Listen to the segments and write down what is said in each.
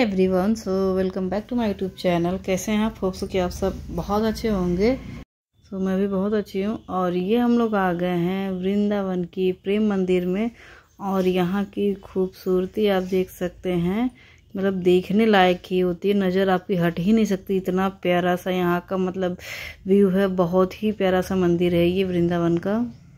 Everyone, so welcome back to my YouTube channel. कैसे हैं आप? होप सो कि आप सब बहुत अच्छे होंगे। सो मैं भी बहुत अच्छी हूँ। और ये हम लोग आ गए हैं वृंदावन की प्रेम मंदिर में। और यहाँ की खूबसूरती आप देख सकते हैं, मतलब देखने लायक ही होती है, नज़र आपकी हट ही नहीं सकती। इतना प्यारा सा यहाँ का मतलब व्यू है, बहुत ही प्यारा सा मंदिर है ये वृंदावन का।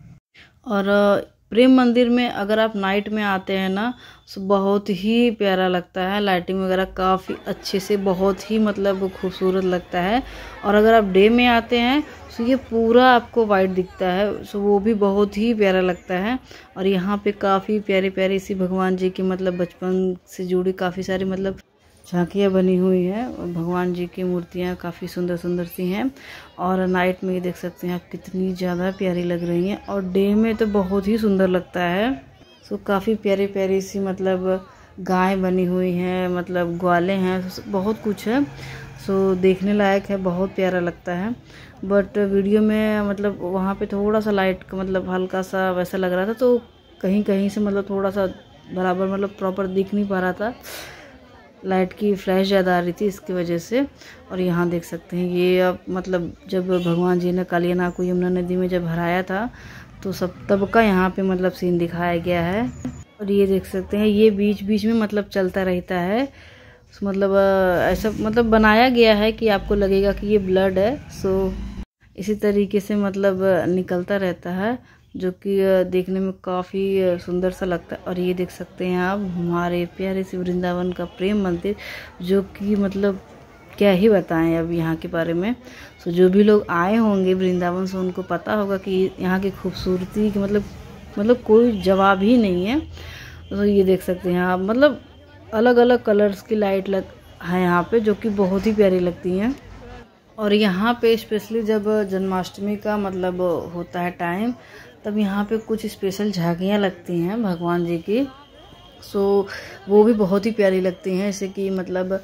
और प्रेम मंदिर में अगर आप नाइट में आते हैं ना तो बहुत ही प्यारा लगता है। लाइटिंग वगैरह काफ़ी अच्छे से, बहुत ही मतलब खूबसूरत लगता है। और अगर आप डे में आते हैं तो ये पूरा आपको वाइट दिखता है, सो वो भी बहुत ही प्यारा लगता है। और यहाँ पे काफ़ी प्यारे प्यारे सी भगवान जी की मतलब बचपन से जुड़ी काफ़ी सारी मतलब झांकियाँ बनी हुई हैं। भगवान जी की मूर्तियाँ काफ़ी सुंदर सुंदर सी हैं। और नाइट में ये देख सकते हैं आप कितनी ज़्यादा प्यारी लग रही हैं। और डे में तो बहुत ही सुंदर लगता है। सो काफ़ी प्यारी प्यारी सी मतलब गाय बनी हुई हैं, मतलब ग्वाले हैं, बहुत कुछ है। सो देखने लायक है, बहुत प्यारा लगता है। बट वीडियो में मतलब वहाँ पे थोड़ा सा लाइट का मतलब हल्का सा वैसा लग रहा था, तो कहीं कहीं से मतलब थोड़ा सा बराबर मतलब प्रॉपर दिख नहीं पा रहा था, लाइट की फ्लैश ज़्यादा आ रही थी इसकी वजह से। और यहाँ देख सकते हैं ये अब मतलब जब भगवान जी ने कालिया को यमुना नदी में जब हराया था तो सब तब का यहाँ पे मतलब सीन दिखाया गया है। और ये देख सकते हैं ये बीच बीच में मतलब चलता रहता है, मतलब ऐसा मतलब बनाया गया है कि आपको लगेगा कि ये ब्लड है। सो इसी तरीके से मतलब निकलता रहता है, जो कि देखने में काफ़ी सुंदर सा लगता है। और ये देख सकते हैं आप हमारे प्यारे से वृंदावन का प्रेम मंदिर, जो कि मतलब क्या ही बताएं अब यहाँ के बारे में। सो जो भी लोग आए होंगे वृंदावन से उनको पता होगा कि यहाँ की खूबसूरती की मतलब कोई जवाब ही नहीं है। तो ये देख सकते हैं आप मतलब अलग अलग कलर्स की लाइट है यहाँ पे, जो कि बहुत ही प्यारी लगती हैं। और यहाँ पे स्पेशली जब जन्माष्टमी का मतलब होता है टाइम, तब यहाँ पे कुछ स्पेशल झांकियाँ लगती हैं भगवान जी की। सो वो भी बहुत ही प्यारी लगती हैं, जैसे कि मतलब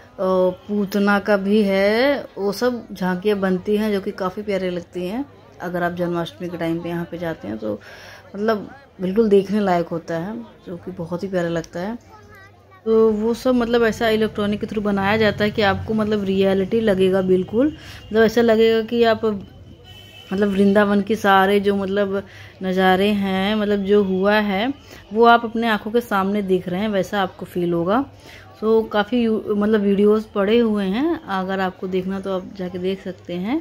पूतना का भी है, वो सब झांकियाँ बनती हैं जो कि काफ़ी प्यारी लगती हैं। अगर आप जन्माष्टमी के टाइम पे यहाँ पे जाते हैं तो मतलब बिल्कुल देखने लायक होता है, जो कि बहुत ही प्यारा लगता है। तो वो सब मतलब ऐसा इलेक्ट्रॉनिक के थ्रू बनाया जाता है कि आपको मतलब रियलिटी लगेगा, बिल्कुल मतलब ऐसा लगेगा कि आप मतलब वृंदावन के सारे जो मतलब नज़ारे हैं, मतलब जो हुआ है वो आप अपने आंखों के सामने दिख रहे हैं, वैसा आपको फील होगा। सो काफ़ी मतलब वीडियोस पड़े हुए हैं, अगर आपको देखना तो आप जाके देख सकते हैं।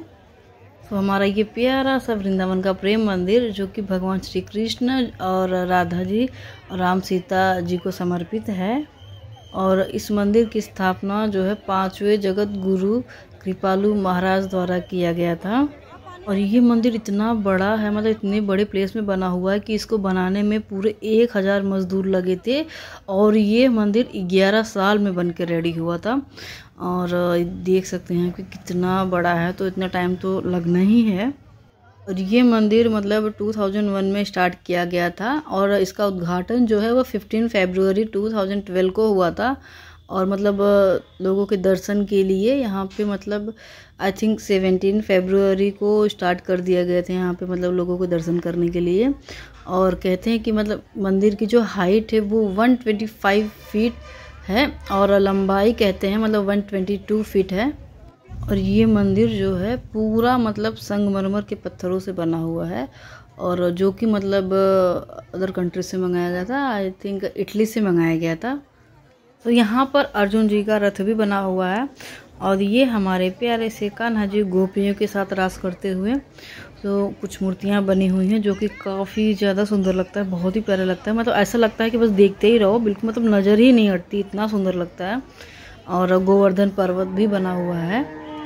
तो हमारा ये प्यारा सा वृंदावन का प्रेम मंदिर, जो कि भगवान श्री कृष्ण और राधा जी और राम सीता जी को समर्पित है। और इस मंदिर की स्थापना जो है 5वें जगत गुरु कृपालु महाराज द्वारा किया गया था। और ये मंदिर इतना बड़ा है, मतलब इतने बड़े प्लेस में बना हुआ है कि इसको बनाने में पूरे 1000 मजदूर लगे थे। और ये मंदिर 11 साल में बन के रेडी हुआ था। और देख सकते हैं कि कितना बड़ा है, तो इतना टाइम तो लगना ही है। और ये मंदिर मतलब 2001 में स्टार्ट किया गया था, और इसका उद्घाटन जो है वो 15 फरवरी 2012 को हुआ था। और मतलब लोगों के दर्शन के लिए यहाँ पे मतलब आई थिंक 17 फरवरी को स्टार्ट कर दिया गया था यहाँ पे मतलब लोगों को दर्शन करने के लिए। और कहते हैं कि मतलब मंदिर की जो हाइट है वो 125 फीट है, और लंबाई कहते हैं मतलब 122 फीट है। और ये मंदिर जो है पूरा मतलब संगमरमर के पत्थरों से बना हुआ है, और जो कि मतलब अदर कंट्री से मंगाया गया था, आई थिंक इटली से मंगाया गया था। तो यहाँ पर अर्जुन जी का रथ भी बना हुआ है। और ये हमारे प्यारे से कान्हा जी गोपियों के साथ रास करते हुए तो कुछ मूर्तियाँ बनी हुई हैं, जो कि काफ़ी ज़्यादा सुंदर लगता है, बहुत ही प्यारा लगता है। मतलब ऐसा लगता है कि बस देखते ही रहो, बिल्कुल मतलब नज़र ही नहीं हटती, इतना सुंदर लगता है। और गोवर्धन पर्वत भी बना हुआ है।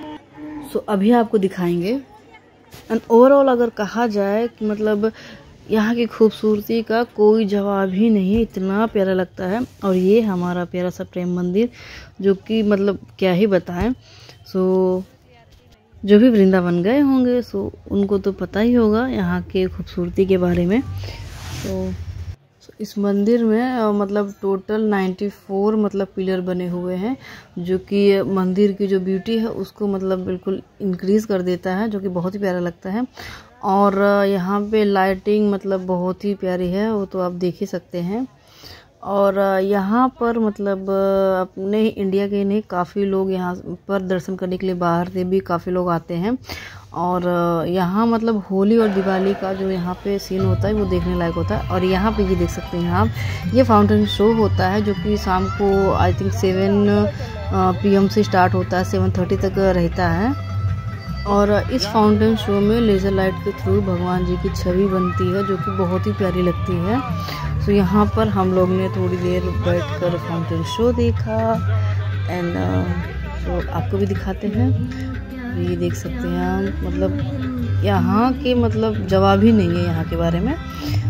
सो अभी आपको दिखाएंगे। एंड ओवरऑल अगर कहा जाए कि मतलब यहाँ की खूबसूरती का कोई जवाब ही नहीं है, इतना प्यारा लगता है। और ये हमारा प्यारा सा प्रेम मंदिर, जो कि मतलब क्या ही बताएं। सो जो भी वृंदावन गए होंगे सो उनको तो पता ही होगा यहाँ के खूबसूरती के बारे में। तो इस मंदिर में मतलब टोटल 94 मतलब पिलर बने हुए हैं, जो कि मंदिर की जो ब्यूटी है उसको मतलब बिल्कुल इंक्रीज़ कर देता है, जो कि बहुत ही प्यारा लगता है। और यहाँ पे लाइटिंग मतलब बहुत ही प्यारी है, वो तो आप देख ही सकते हैं। और यहाँ पर मतलब अपने इंडिया के नहीं, काफ़ी लोग यहाँ पर दर्शन करने के लिए बाहर से भी काफ़ी लोग आते हैं। और यहाँ मतलब होली और दिवाली का जो यहाँ पे सीन होता है वो देखने लायक होता है। और यहाँ पे ये देख सकते हैं आप, ये फाउंटेन शो होता है जो कि शाम को आई थिंक 7 PM से स्टार्ट होता है, 7:30 तक रहता है। और इस फाउंटेन शो में लेज़र लाइट के थ्रू भगवान जी की छवि बनती है जो कि बहुत ही प्यारी लगती है। तो यहाँ पर हम लोग ने थोड़ी देर बैठकर फाउंटेन शो देखा एंड तो आपको भी दिखाते हैं। ये देख सकते हैं आप, मतलब यहाँ के मतलब जवाब ही नहीं है यहाँ के बारे में।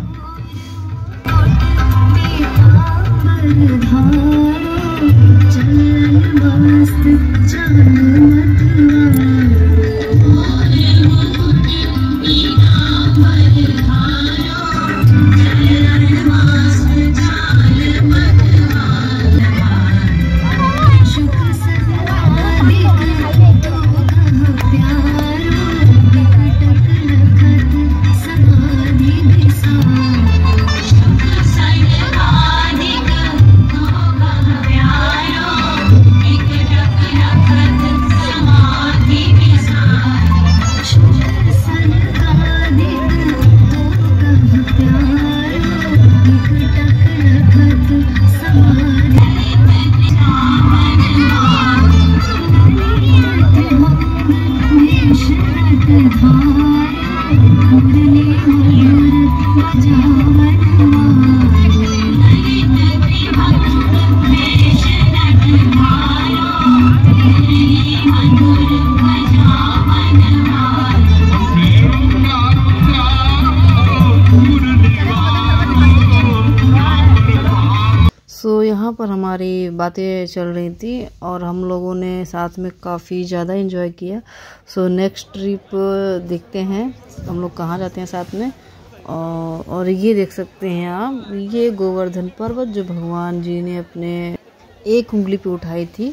यहाँ पर हमारी बातें चल रही थी और हम लोगों ने साथ में काफ़ी ज़्यादा एंजॉय किया। सो नेक्स्ट ट्रिप देखते हैं हम लोग कहाँ जाते हैं साथ में। और ये देख सकते हैं आप, ये गोवर्धन पर्वत जो भगवान जी ने अपने एक उंगली पे उठाई थी।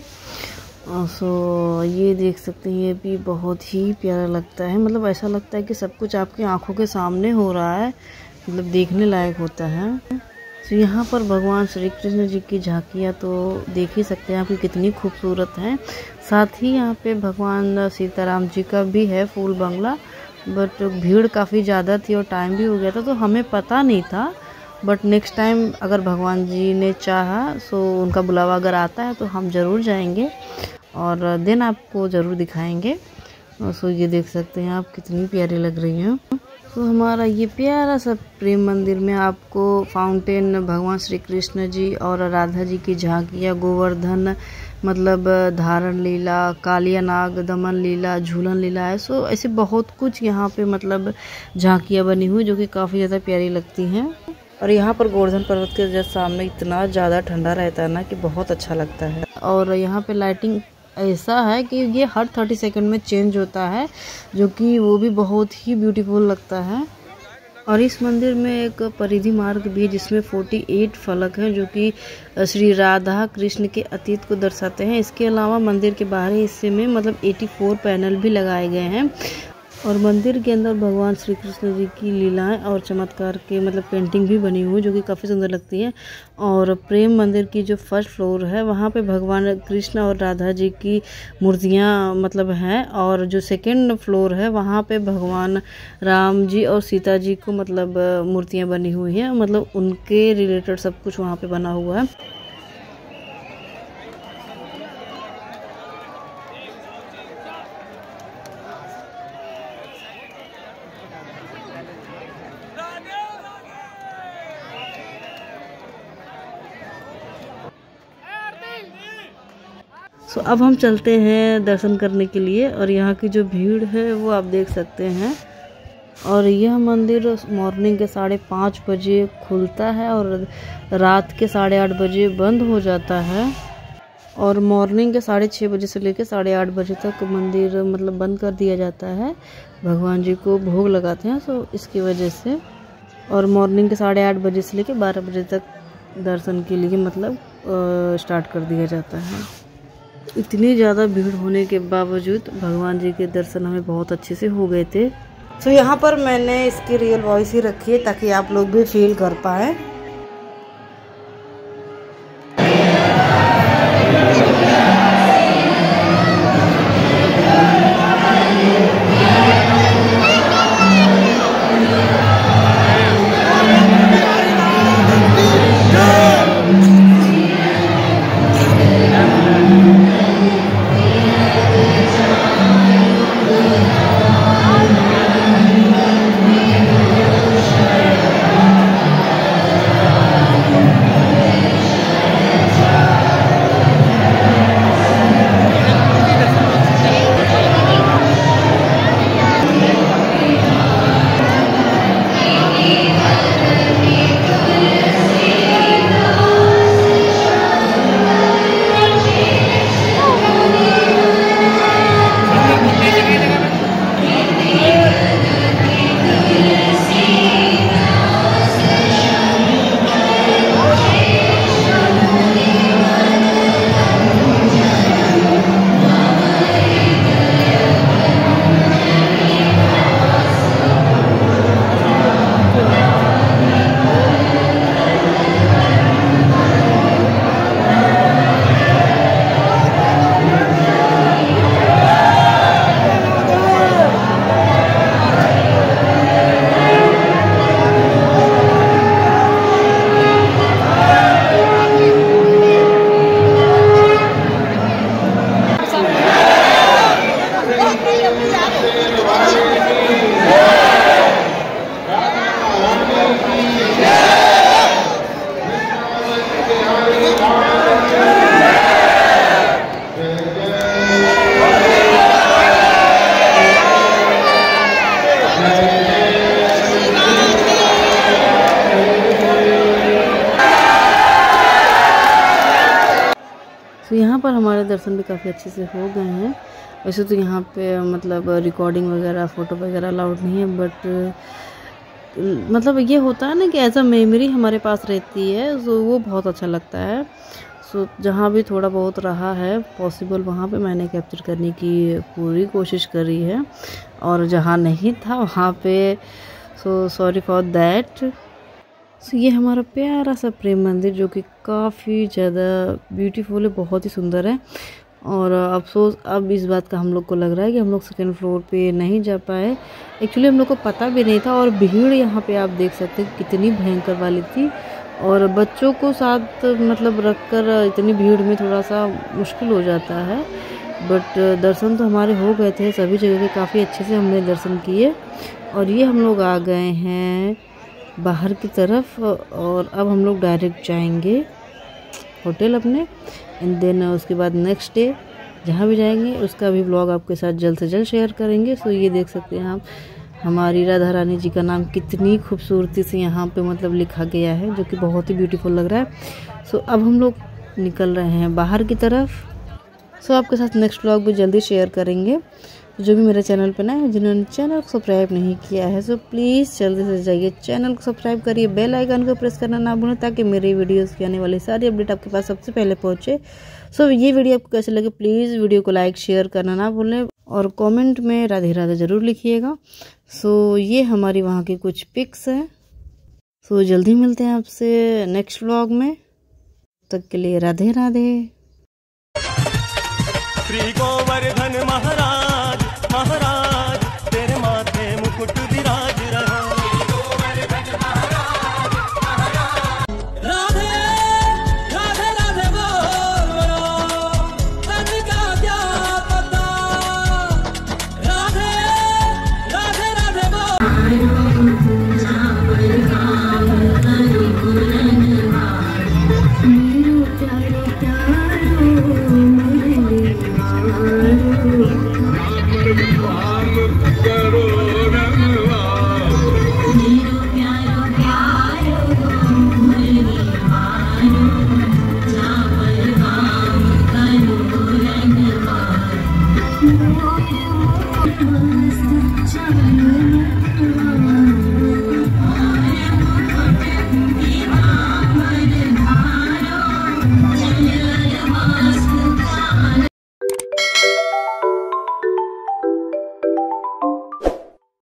सो ये देख सकते हैं, ये भी बहुत ही प्यारा लगता है। मतलब ऐसा लगता है कि सब कुछ आपकी आंखों के सामने हो रहा है, मतलब देखने लायक होता है। तो यहाँ पर भगवान श्री कृष्ण जी की झांकियाँ तो देख ही सकते हैं आप कि कितनी खूबसूरत हैं। साथ ही यहाँ पे भगवान सीताराम जी का भी है फूल बंगला, बट भीड़ काफ़ी ज़्यादा थी और टाइम भी हो गया था तो हमें पता नहीं था। बट नेक्स्ट टाइम अगर भगवान जी ने चाहा सो उनका बुलावा अगर आता है तो हम ज़रूर जाएंगे और देन आपको ज़रूर दिखाएंगे। सो ये देख सकते हैं आप कितनी प्यारी लग रही हैं। तो हमारा ये प्यारा सा प्रेम मंदिर में आपको फाउंटेन, भगवान श्री कृष्ण जी और राधा जी की झांकियाँ, गोवर्धन मतलब धारण लीला, कालिया नाग दमन लीला, झूलन लीला है। सो ऐसे बहुत कुछ यहाँ पे मतलब झांकियाँ बनी हुई जो कि काफ़ी ज़्यादा प्यारी लगती हैं। और यहाँ पर गोवर्धन पर्वत के जस्ट सामने इतना ज़्यादा ठंडा रहता है ना कि बहुत अच्छा लगता है। और यहाँ पे लाइटिंग ऐसा है कि ये हर 30 सेकंड में चेंज होता है जो कि वो भी बहुत ही ब्यूटीफुल लगता है। और इस मंदिर में एक परिधि मार्ग भी है जिसमें 48 फलक हैं जो कि श्री राधा कृष्ण के अतीत को दर्शाते हैं। इसके अलावा मंदिर के बाहरी हिस्से में मतलब 84 पैनल भी लगाए गए हैं। और मंदिर के अंदर भगवान श्री कृष्ण जी की लीलाएं और चमत्कार के मतलब पेंटिंग भी बनी हुई जो कि काफ़ी सुंदर लगती है। और प्रेम मंदिर की जो फर्स्ट फ्लोर है वहाँ पे भगवान कृष्ण और राधा जी की मूर्तियाँ मतलब हैं। और जो सेकंड फ्लोर है वहाँ पे भगवान राम जी और सीता जी को मतलब मूर्तियाँ बनी हुई हैं, मतलब उनके रिलेटेड सब कुछ वहाँ पे बना हुआ है। तो अब हम चलते हैं दर्शन करने के लिए और यहाँ की जो भीड़ है वो आप देख सकते हैं। और यह मंदिर मॉर्निंग के 5:30 बजे खुलता है और रात के 8:30 बजे बंद हो जाता है। और मॉर्निंग के 6:30 बजे से लेकर 8:30 बजे तक मंदिर मतलब बंद कर दिया जाता है, भगवान जी को भोग लगाते हैं सो इसकी वजह से। और मॉर्निंग के 8:30 बजे से लेकर 12 बजे तक दर्शन के लिए मतलब स्टार्ट कर दिया जाता है। इतनी ज़्यादा भीड़ होने के बावजूद भगवान जी के दर्शन हमें बहुत अच्छे से हो गए थे। तो यहाँ पर मैंने इसकी रियल वॉइस ही रखी है ताकि आप लोग भी फील कर पाए। दर्शन भी काफ़ी अच्छे से हो गए हैं। वैसे तो यहाँ पे मतलब रिकॉर्डिंग वगैरह फ़ोटो वगैरह अलाउड नहीं है, बट मतलब ये होता है ना कि एज अ मेमोरी हमारे पास रहती है, तो वो बहुत अच्छा लगता है। सो जहाँ भी थोड़ा बहुत रहा है पॉसिबल वहाँ पे मैंने कैप्चर करने की पूरी कोशिश करी है, और जहाँ नहीं था वहाँ पे so sorry for that. So ये हमारा प्यारा सा प्रेम मंदिर जो कि काफ़ी ज़्यादा ब्यूटीफुल है, बहुत ही सुंदर है। और अफसोस अब इस बात का हम लोग को लग रहा है कि हम लोग सेकेंड फ्लोर पे नहीं जा पाए। एक्चुअली हम लोग को पता भी नहीं था, और भीड़ यहाँ पे आप देख सकते हैं कितनी भयंकर वाली थी, और बच्चों को साथ मतलब रखकर इतनी भीड़ में थोड़ा सा मुश्किल हो जाता है। बट दर्शन तो हमारे हो गए थे, सभी जगह के काफ़ी अच्छे से हमने दर्शन किए। और ये हम लोग आ गए हैं बाहर की तरफ, और अब हम लोग डायरेक्ट जाएंगे होटल अपने, एंड देन उसके बाद नेक्स्ट डे जहाँ भी जाएंगे उसका भी ब्लॉग आपके साथ जल्द से जल्द शेयर करेंगे। सो ये देख सकते हैं आप, हमारी राधा रानी जी का नाम कितनी खूबसूरती से यहाँ पे मतलब लिखा गया है, जो कि बहुत ही ब्यूटीफुल लग रहा है। सो अब हम लोग निकल रहे हैं बाहर की तरफ। सो आपके साथ नेक्स्ट ब्लॉग भी जल्दी शेयर करेंगे। जो भी मेरे चैनल पर नए हैं, जिन्होंने चैनल को सब्सक्राइब नहीं किया है, सो प्लीज़ जल्दी से जाइए चैनल को सब्सक्राइब करिए, बेल आइकन को प्रेस करना ना भूलें, ताकि मेरी वीडियोस की आने वाली सारी अपडेट आपके पास सबसे पहले पहुंचे। सो ये वीडियो आपको कैसे लगे प्लीज़ वीडियो को लाइक शेयर करना ना भूलें, और कमेंट में राधे राधे ज़रूर लिखिएगा। सो ये हमारी वहाँ की कुछ पिक्स हैं। सो जल्दी मिलते हैं आपसे नेक्स्ट व्लॉग में, तब तक के लिए राधे राधे। श्री गोवर्धन महाराज महाराज तेरे माथे मुकुट विराज रहो। राधे राधे राधे बोलो, तन का क्या पता। राधे राधे राधे बोलो।